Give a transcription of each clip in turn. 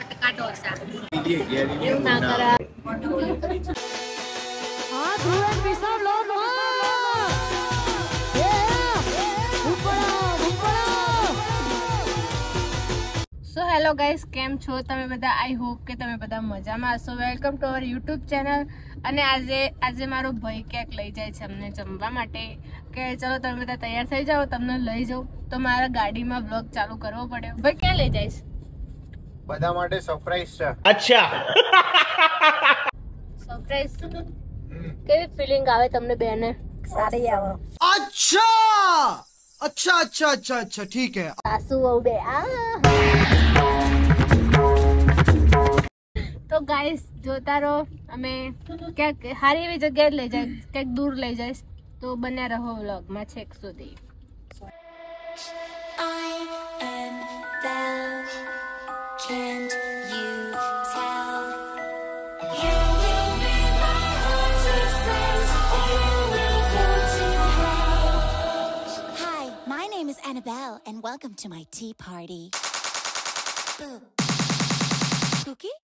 પટકા ઢોસા એવું ના કરા સો હેલો ગાઈસ, કેમ છો તમે બધા? આઈ હોપ કે તમે બધા મજામાં હશો. Welcome to our YouTube channel. અને આજે મારો ભાઈ ક્યાંક લઈ જાય છે અમને જમવા માટે, કે ચલો તમે બધા તૈયાર થઈ જાઓ, તમને લઈ જાઉં. તો મારા ગાડીમાં વ્લોગ ચાલુ કરવો પડે. ભાઈ ક્યાં લઈ જઈશ? બધા માટે સરપ્રાઈઝ છે. અચ્છા, સરપ્રાઈઝ. કેવી ફિલિંગ આવે તમને બેને? સારી આવે. अच्छा अच्छा अच्छा अच्छा अच्छा ठीक है. સાસુ વહુ બે. તો ગાઈસ જોતા રહો. અમે ક્યાંક સારી એવી જગ્યાએ લઈ જાય, ક્યાંક દૂર લઈ જઈશ. તો બન્યા રહો વ્લોગમાં છેક સુધી. Can't you tell? You will be my haunted friends. You will go to hell. Hi, my name is Annabelle, and welcome to my tea party. Boo. Spooky?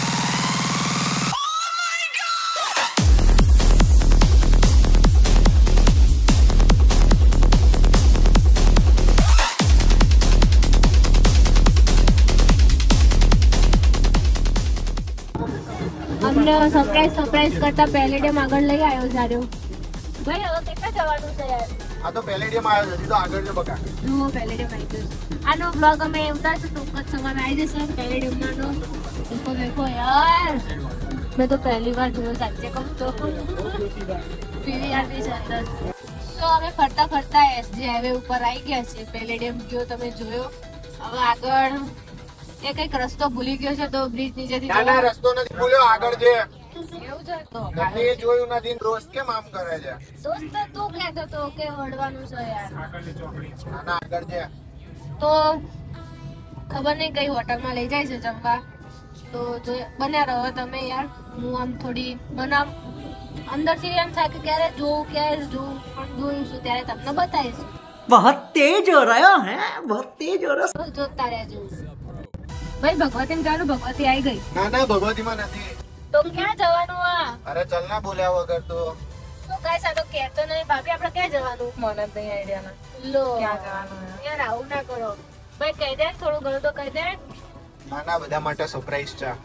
અમને સરપ્રાઈઝ કરતા પેલેડિયમ આગળ લઈ આવ્યો સારો. ભાઈ હવે કેટલા જવાનું છે યાર? આ તો પેલેડિયમ આવ્યો છે, તો આગળ જો બકા. જો પેલેડિયમ આવી ગયો. આનો બ્લોગ અમે ઉતારશું ટૂંક જ સમયમાં આવી જશે પેલેડિયમનો. દેખો યાર, મેં તો પહેલી વાર જોયો, સાચે કહું તો. પીવીઆર બી છે અંદર. તો અમે ફરતા ફરતા એસજી હાઈવે ઉપર આવી ગયા છે. પેલેડિયમ ગયો તમે જોયો. હવે આગળ એ કઈક રસ્તો ભૂલી ગયો છે, તો બ્રિજ નીચેથી ના રસ્તો નથી ભૂલ્યો, આગળ જે એવું છે. તો નથી જોયું નથી, દોસ્ત કેમ આમ કરે છે? દોસ્ત તું કહેતો તો કે વળવાનું છે યાર. ના આગળ જે તો ખબર નહીં કઈ હોટલમાં લઈ જાય છે જમવા. તો જો બન્યા રહો તમે યાર. હું આમ થોડી બનાવ અંદરથી એમ થાય કે ક્યારે જોઉં પણ જોયું છું ત્યારે તમને બતાવીશ. बहुत तेज हो रहा है, बहुत तेज हो रहा તો જોતા રહેજો. ભાઈ ભગવતી ચાલુ, ભગવતી આવી ગઈ. ના ભગવતીમાં નથી. તો ક્યાં જવાનું? અરે ચલ ના બોલ્યા વગર તો. શું કાંઈ સાદો કહેતો નહીં. ભાભી આપણે ક્યાં જવાનું? મને નહીં આઈડિયા ના. લો ક્યાં જવાનું યાર? આવું ના કરો ભાઈ. કહી દે થોડું ઘણું તો કહી દે. ના બધા માટે સરપ્રાઈઝ છે.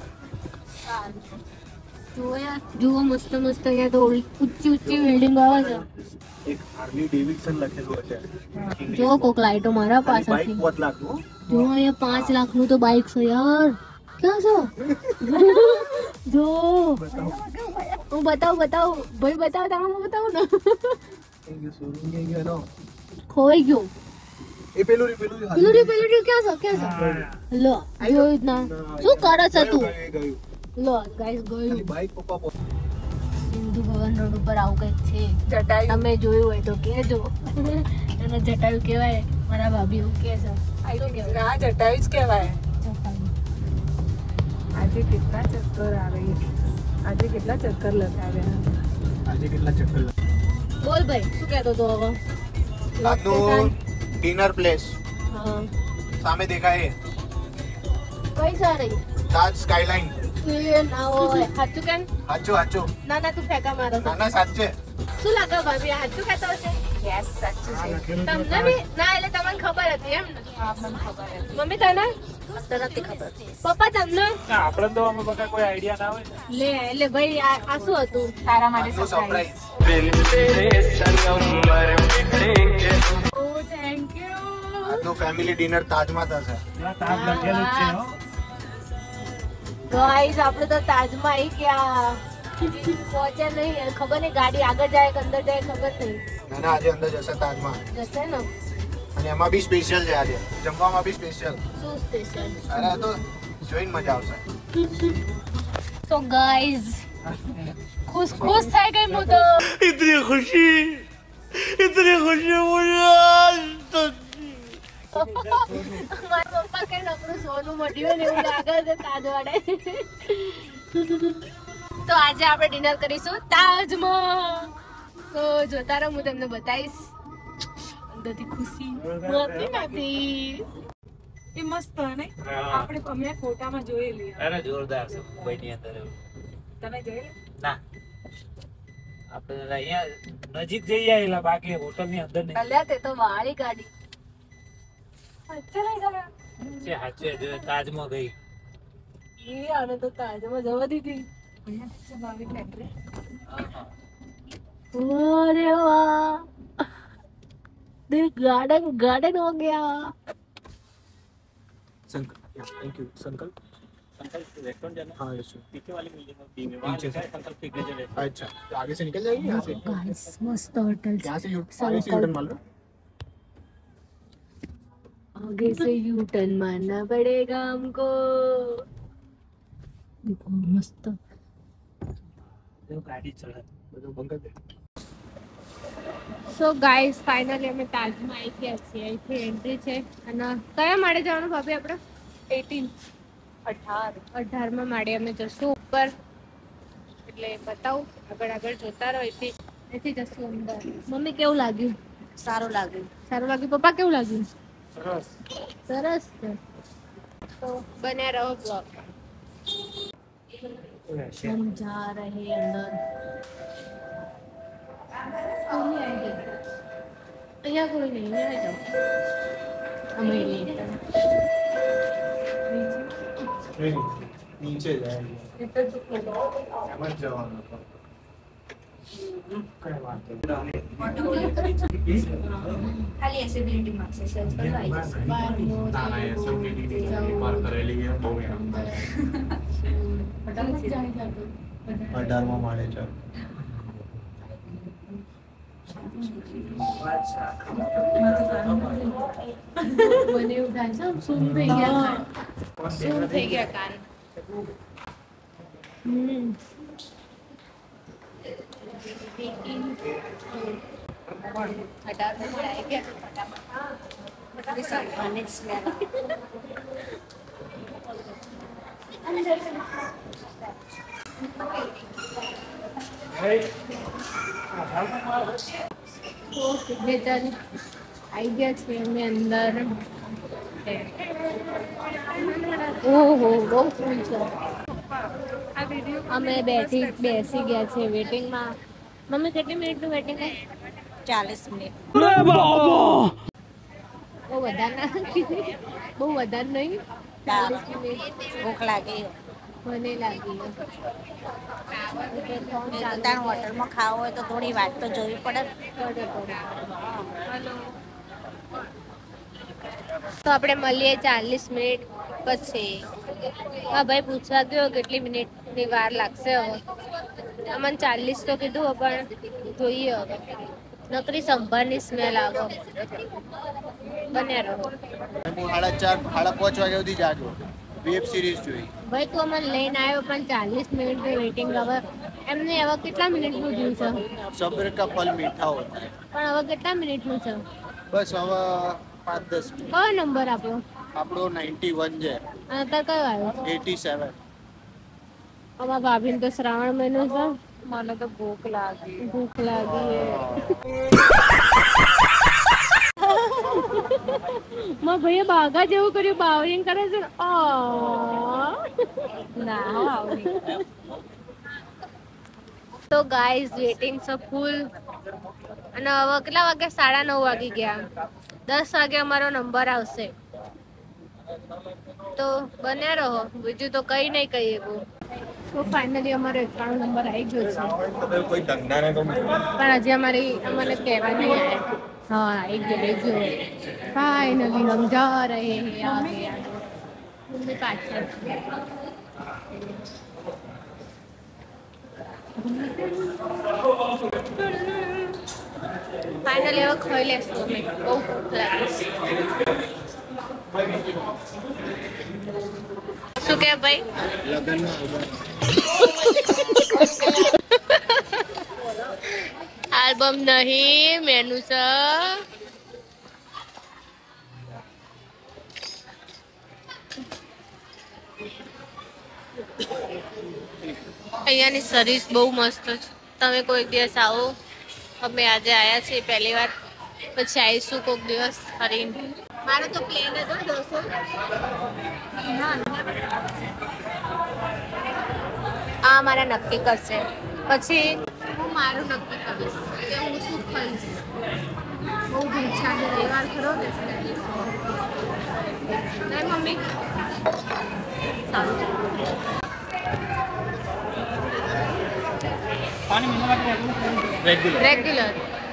જુઓ યાર, જુઓ મસ્ત મસ્ત. અહીંયા તો ઊંચી બિલ્ડિંગ આવે છે. એક હાર્લી ડેવિડસન લખેલું છે. જો કોક લાઈટો મારા પાસેથી. 5 લાખનું. જો અહીંયા 5 લાખનું તો બાઈક છે યાર. ક્યાં છો? જો હું બતાવું ભાઈ, બતાવું ને. ખોઈ ગયો. એ પેલું ક્યાં છે? લો જોયું જ ના. શું કરે છે તું? લો ગાઈસ ગયું. બાઈક પપ્પા સિંધુ ભવન રોડ ઉપર આવું કંઈક છે. તમે જોયું હોય તો કહેજો. એને જટાયુ કહેવાય. મારા ભાભી એવું કહે છે. જટાયુ જ કહેવાય. આજે કેટલા ચક્કર લગાવ્યા. બોલ ભાઈ, શું કહેતો તો હવે? આજનું ડિનર પ્લેસ હા, સામે દેખાય કઈ સારી? તાજ સ્કાયલાઇન. એ ના હોય. સાચું કેમ? હાચું ના તું ફેંકા મારો છો. ના સાચે. શું લાગે ભાભી? સાચું કહેતો હશે? યસ, સાચું છે. તમને બી ના? એટલે તમને ખબર હતી એમ ને? હા, મને ખબર હતી. મમ્મી તને નથી ખબર. પપ્પા તમને? આપણે તો અમે બધા કોઈ આઈડિયા ના હોય ને. લે એટલે ભાઈ આ શું હતું? તારા માટે આજનું surprise. Surprise. Oh thank you. આજનું ફેમિલી ડિનર તાજમાં થશે. તાપ લખેલું જ છે હો. ગાઈસ આપણે તો તાજમાં આવી ગયા. પહોંચ્યા નહીં. ખબર નહીં ગાડી આગળ જાય કે અંદર જાય ખબર નહીં. ના આજે અંદર જશે તાજમાં. જશે ને? અને એમાં બી સ્પેશિયલ છે આજે. જમવામાં બી સ્પેશિયલ. શું સ્પેશિયલ? અરે આ તો જોઈને મજા આવશે. તો ગાઈસ ખુશ થઈ ગઈ હું તો. इतनी खुशी मुझे મારા પપ્પા કે નકરું સોનું મળ્યું ને એવું લાગે છે તાજવાડે. તો આજે આપણે ડિનર કરીશું તાજમાં. તો જોતા રહો, હું તમને બતાવીશ. અંદરથી ખુશી નથી. એ મસ્ત ને હા. આપણે અમે ફોટામાં જોયેલી અરે જોરદાર છે મુંબઈની અંદર એવું. તમે જોયેલી ના આપણે અહીંયા નજીક જઈ આવેલા બાકી હોટલની અંદર નહીં. અલ્યા તે તો વાળી ગાડી અચ્છા લઈ ગયા છે હાચે જો તાજમાં ગઈ. એ આને તો તાજમાં જવા દીધી અહીંયા છે ભાવી ફેક્ટરી अरे वाह दिल गार्डन गार्डन हो गया संकल्प थैंक यू संकल्प रेस्टोरेंट जाना हाँ यस पीछे वाली बिल्डिंग में बी में वहाँ पीछे लिखा है संकल्प सिग्नेचर रेस्टोरेंट. अच्छा तो आगे से निकल जाएगी यहाँ से गाइस मस्त होटल यहाँ से आगे से यूटर्न मार लो आगे से यू टर्न मारना पड़ेगा हमको देखो मस्त वो गाड़ी चला બધું બંધ કરી દે સો ગાઈસ ફાઇનલી અમે તાજમાં આવી ગયા છીએ. અહીંથી એન્ટ્રી છે અને કયા માળે જવાનું ભાભી આપણે 18માં માળે અમે જશું ઉપર એટલે બતાવું આગળ આગળ જોતા રહો. અહીંથી જશું અંદર. મમ્મી કેવું લાગ્યું? સારું લાગ્યું સારું લાગ્યું? પપ્પા કેવું લાગ્યું? સરસ. સરસ છે. તો બન્યા રહો બ્લોગ. हम जा रहे अंदर અહીંયા કોઈ નહીં, અહીંયા જાઓ. અમે નહીં. નીચે જાય એમાં જ જવાનું હતું. કઈ વાંધો ખાલી એસિબિલિટી માર્ક્સ છે સર્ચ કરો આવી જશે ના ના એ સબમિટી માર કરેલી છે બહુ એમ 18માં માળે છે મને એવું થાય છે આમ સૂમ થઈ ગયા કાન. સૂમ થઈ ગયા કાન. અને સ્મેલ સિગ્નેચર આવી ગયા છે અમે અંદર. ઓહો બહુ ફૂલ છે. અમે બેસી ગયા છે વેટિંગમાં. મમ્મી કેટલી મિનિટનું વેટિંગ છે? 40 મિનિટ બહુ વધારે ના બહુ વધારે નહીં. 40 મિનિટ ભૂખ લાગી મને લાગી. તાર હોટલમાં ખાવું હોય તો થોડી વાત તો જોવી પડે તો આપણે મળીએ 40 મિનિટ પછી. હા ભાઈ પૂછવા ગયો કેટલી મિનિટની વાર લાગશે. હવે અમને 40 તો કીધું પણ જોઈએ હવે. નકરી સંભારની સ્મેલ આવે. બન્યા રહો. હું 4:30 5:30 વાગ્યા સુધી જાગ્યો વેબ સિરીઝ જોઈ ભાઈ તું અમને લઈને આવ્યો પણ 40 મિનિટની વેઇટિંગ. હવે એમને હવે કેટલા મિનિટનું જોયું છે? સબ્ર કા ફલ મીઠા હોતા હૈ પણ હવે કેટલા મિનિટનું છે? બસ હવે 5-10 મિનિટ કયો નંબર આપણો? આપણો 91 છે અને અત્યારે કયો આવ્યો? 87 અમારા ભાભીને તો શ્રાવણ મહિનો છે. મને તો ભૂખ લાગી મારા ભાઈએ બાગા જેવું કર્યું. બાવરિંગ કરે છે ને. તો ગાઈઝ વેટિંગ છે ફૂલ. અને હવે કેટલા વાગ્યા? 9:30 વાગી ગયા. 10 વાગે અમારો નંબર આવશે. તો બન્યા રહો. બીજું તો કઈ નહીં કહીએ બહુ. તો ફાઇનલી અમારો 91 નંબર આવી ગયો છે કોઈ ધંધાને તો પણ હજી અમને કહેવા નહીં આવ્યા. હા આવી ગયો ફાઇનલી હમ જા રહે હે આગે આગે પાછળ. ફાઇનલી હવે ખાઈ લેશું અમે. બહુ ભૂખ લાગે છે. શું કે ભાઈ? આલ્બમ નહીં મેનુ છે. અહીંયાની સર્વિસ બહુ મસ્ત છે. તમે કોઈક દિવસ આવો. અમે આજે આવ્યા છીએ પહેલી વાર, પછી આવીશું કોઈક દિવસ ફરીને. મારો તો પ્લેન હતો ઢોસો. આ મારા નક્કી કરશે. પછી હું મારું નક્કી કરીશ કે હું શું ખાઈશ. બહુ ઈચ્છા છે રવિવાર ખરો ને મમ્મી. રેગ્યુલર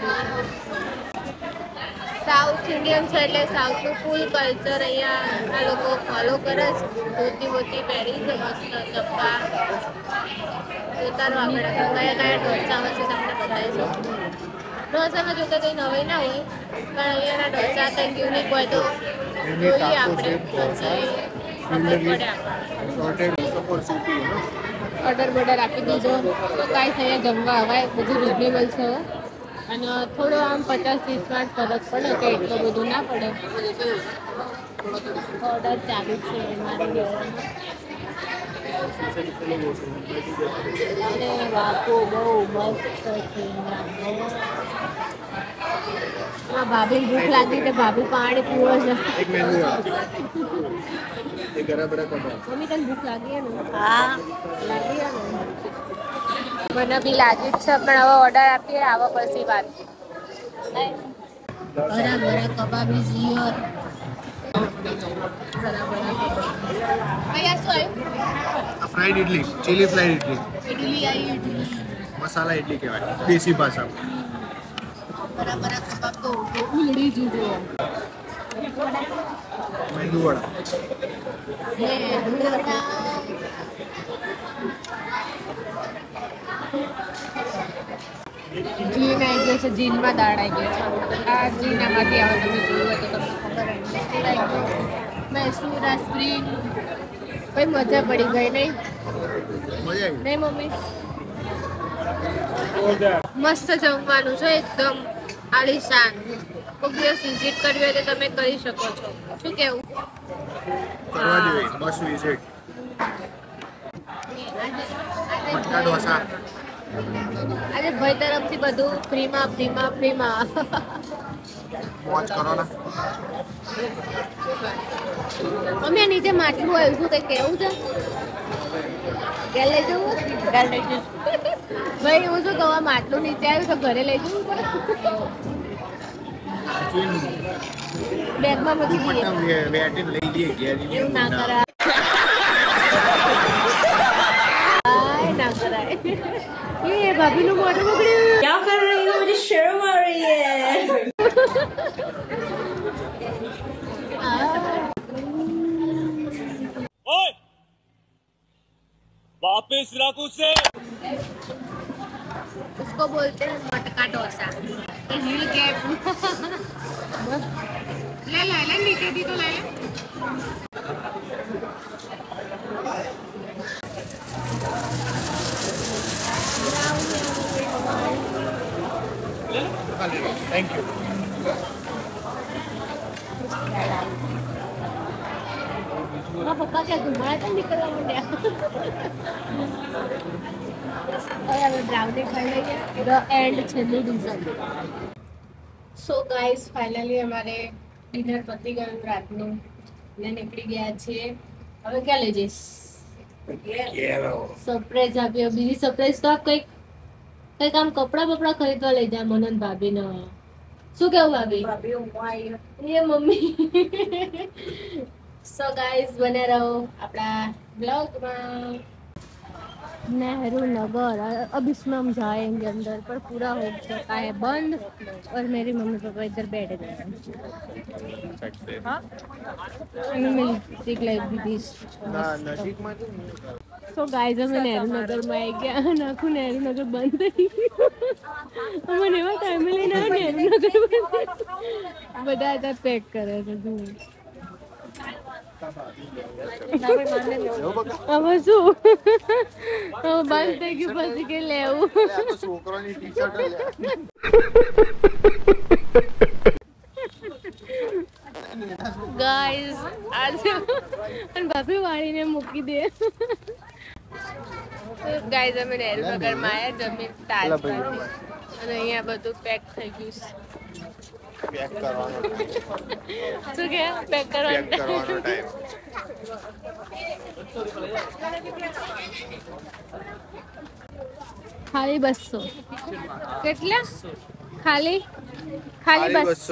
સાઉથ ઇન્ડિયન છે એટલે સાઉથનું ફૂલ કલ્ચર અહીંયા આ લોકો ફોલો કરે છે. ધોતી બોતી પહેરી છે મસ્ત ચપ્પા ઉતારો આપણે કયા કયા ઢોસા હશે તમને બતાવીશું. ઢોસામાં જોકે કંઈ નવી ના હોય પણ અહીંયાના ઢોસા કંઈક યુનિક હોય તો જોઈએ આપણે. ઓર્ડર બોર્ડર આપી દીધો તો કાંઈ અહીંયા જમવા હવાય બધું રિઝનેબલ છે. અને થોડો આમ 50-30 ફરક પડે કે એટલું બધું ના પડે. ઓર્ડર ચાલુ છે મારી અને વાપો બહુ મસ્ત છે. ભાભી ભૂખ લાગી તો ભાભી પાણી પીવો છે. મમ્મી તને ભૂખ લાગી ને? હા લાગી ને. મને બી લાગી જ છે પણ હવે ઓર્ડર આપીએ આવા પછી વાત. બરાબર કબાબી ઝીયર અહીંયા શું આવ્યું? Fried idli, chilli fried idli, idli આવી ઇડલી મસાલા ઇડલી કહેવાય દેશી ભાષામાં. બરાબર કબાબ તો ઉલડી જુઓ. મેંદુ વડા, જીન આવી ગયો છે. જીનમાં દાળ આવી ગયો છે. આ જીન આમાંથી આવે તમે જોયું હોય તો તમને ખબર હોય. મૈસૂરા સ્પ્રિંગ ભાઈ મજા પડી ગઈ નહીં? મજા આવી. નહીં મમ્મી? મસ્ત જમવાનું છે એકદમ આલીશાન. કોઈ દિવસ વિઝિટ કરવી હોય તો તમે કરી શકો છો. શું કેવું? કરવા જોઈએ બસ વિઝિટ. મટકા ઢોસા આજે ભાઈ તરફથી બધું ફ્રીમાં ફ્રીમાં ફ્રીમાં. વોચ કરો ને. મમ્મી આ નીચે માટલું આવ્યું શું કંઈ કેવું છે? ઘરે લઈ જવું? ઘરે લઈ જવું. ભાઈ હું શું કહું આ માટલું નીચે આવ્યું તો ઘરે લઈ જવું પડે? બેગમાં મૂકી દઈએ. વેટીને લઈ જઈએ ઘેર. એવું ના કરાય. ના કરાય. એ ભાભીનું મોઢું બગડ્યું. क्या कर रही हो? मुझे शर्म आ रही है. वापस रख उसे. उसको बोलते हैं मटका डोसा. ये हिल गैप. ले ले ले नीचे दी तो ले ले. Thank you. પપ્પા ક્યાં ઘુમાયા તો નીકળવા માંડ્યા. હવે બ્રાઉની ખાઈ લઈએ. ધ એન્ડ છેલ્લું ડિઝર્ટ. સો ગાઈસ ફાઇનલી અમારે ડિનર પતી ગયું રાતનું ને નીકળી ગયા છીએ. હવે ક્યાં લઈ જઈશ? સરપ્રાઈઝ આપ્યો. બીજી સરપ્રાઈઝ તો આપ કંઈક આમ કપડા બપડા ખરીદવા લઈ જાય મનન ભાભીને. શું કેવું ભાભી? એ મમ્મી. સો ગાઈસ બને રહો આપણા ब्लॉग नेहरू नगर। अब इसमें हम जाएंगे अंदर पर पूरा हो चुका है बंद और मेरी मम्मी पापा इधर बैठ गए हैं। तो गाइस અમે નેहरू નગર માં આવી ગયા અને આખું નેहरू નગર બંધ થઈ ગયું। અમને એવા ટાઈમે લઈને નેहरू નગર બધા હતા પેક કરે છે। હવે શું બંધ થઈ ગયું પછી કે લેવું છોકરાની ટી-શર્ટ ગાઈસ આજે અને ભાભી વાળીને મૂકી દે। ગાઈસ અમે નેहरू નગર માં આયા જમીન તાજ અને અહીંયા બધું પેક થઈ ગયું છે। પેક કરવાનો શું કે પેક કરવાનું ટાઈમ ખાલી 200 કેટલા ખાલી ખાલી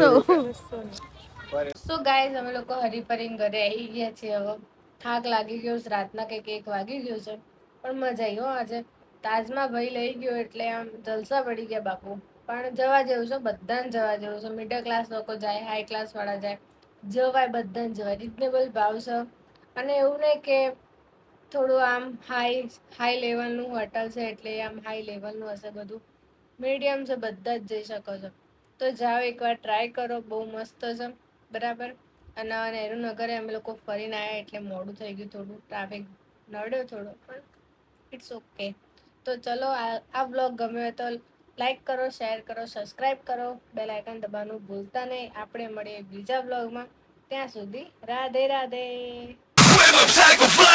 200 સો ગાઈઝ અમે લોકો હરીફરીને ઘરે આવી ગયા છીએ હવે થાક લાગી ગયો છે રાતના કંઈક 1 વાગી ગયો છે પણ મજા આવી હો આજે તાજમાં ભાઈ લઈ ગયો એટલે આમ જલસા પડી ગયા બાપુ પણ જવા જેવું છે બધાને જવા જેવું છે મિડલ ક્લાસ લોકો જાય હાઈ ક્લાસ વાળા જાય જવાય બધાને જવાય રિઝનેબલ ભાવ છે અને એવું નહીં કે થોડું આમ હાઈ લેવલનું હોટલ છે એટલે આમ હાઈ લેવલનું હશે બધું મીડિયમ છે બધા જ જઈ શકો છો તો જાઓ એકવાર ટ્રાય કરો બહુ મસ્ત છે બરાબર અને નહેરુનગરે અમે લોકો ફરીને આવ્યા એટલે મોડું થઈ ગયું થોડું ટ્રાફિક નડ્યો થોડો પણ ઇટ્સ ઓકે તો ચલો આ વ્લોગ ગમ્યો હોય તો લાઈક કરો શેર કરો સબસ્ક્રાઈબ કરો બેલ આઇકન દબાવવાનું ભૂલતા નહીં આપણે મળીએ બીજા વ્લોગમાં ત્યાં સુધી રાધે રાધે